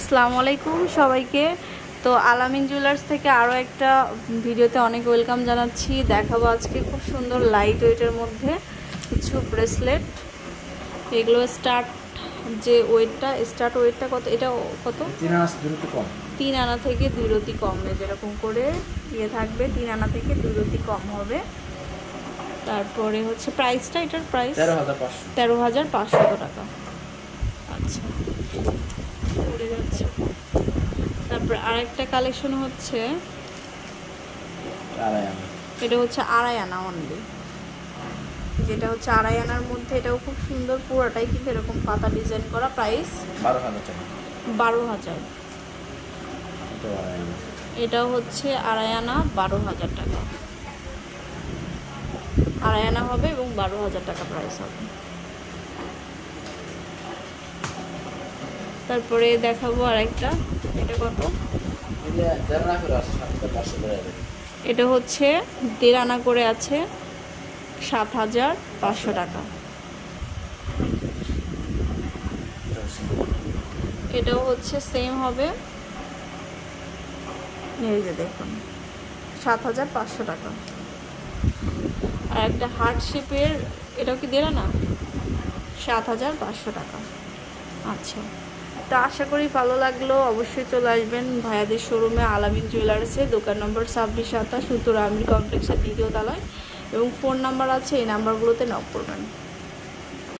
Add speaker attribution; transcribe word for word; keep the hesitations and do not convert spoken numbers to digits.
Speaker 1: আসসালামু আলাইকুম সবাইকে। তো আলামিন জুয়েলার্স থেকে আরও একটা ভিডিওতে অনেক ওয়েলকাম জানাচ্ছি। দেখাবো আজকে খুব সুন্দর লাইট ওয়েটের মধ্যে কিছু ব্রেসলেট। এগুলো স্টার্ট যে ওয়েটটা স্টার্ট ওয়েটটা কত, এটা কত?
Speaker 2: তিন আনা দূরত্ব কম,
Speaker 1: তিন আনা থেকে দুই রতি কম, যেরকম করে ইয়ে থাকবে তিন আনা থেকে দুই রতি কম হবে। তারপরে হচ্ছে প্রাইসটা, এটার প্রাইস
Speaker 2: তেরো হাজার পাঁচশো
Speaker 1: তেরো হাজার পাঁচশো টাকা। আচ্ছা, উড়ে যাচ্ছে। তারপর আরেকটা কালেকশন হচ্ছে,
Speaker 2: আড়াই আনা,
Speaker 1: এটা হচ্ছে আড়াই আনা অনলি, যেটা হচ্ছে আড়াই আনার মধ্যে। এটাও খুব সুন্দর, পুরোটাই কিন্তু এরকম পাতা ডিজাইন করা। প্রাইস
Speaker 2: বারো হাজার টাকা।
Speaker 1: বারো হাজার। এটাও হচ্ছে আড়াই আনা, বারো হাজার টাকা। আড়াই আনা হবে এবং বারো হাজার টাকা প্রাইস হবে। তারপরে দেখাবো আরেকটা, এটা কত? এটা হচ্ছে দেড় আনা করে আছে, সাত হাজার পাঁচশো টাকা। এটাও হচ্ছে সেম হবে, এই যে দেখুন, সাত হাজার পাঁচশো টাকা। আর একটা হার্ট শেপের, এটাও কি দেড় আনা, সাত হাজার পাঁচশো টাকা। আচ্ছা, তো আশা করি ভালো লাগলো। অবশ্যই চলে আসবেন ভাইয়াদের শোরুমে, আলামিন জুয়েলার্সে, দোকান নম্বর ছাব্বিশ সাতাশ উত্তর আমির কমপ্লেক্সের দ্বিতীয় তলায়, এবং ফোন নাম্বার আছে, এই নাম্বারগুলোতে নক করবেন।